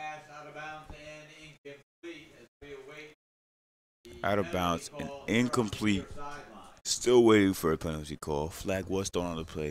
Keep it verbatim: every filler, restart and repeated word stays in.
Out of bounds and incomplete. Still waiting for a penalty call. Flag was thrown on the play.